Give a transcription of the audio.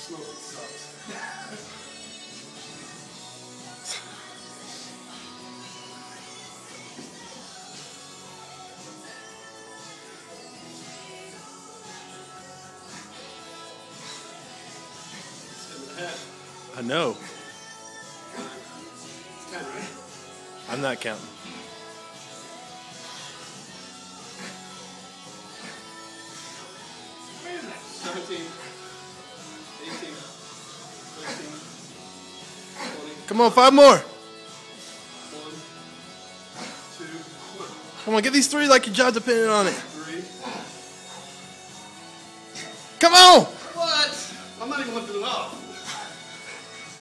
Smoking sucks. I know. It's 10, right? I'm not counting. Wait a minute. 17, 18, 19, 20. Come on, 5 more. 1, 2, Come on, get these 3 like your job depended on it. 3. Come on! What? I'm not even lifting it up.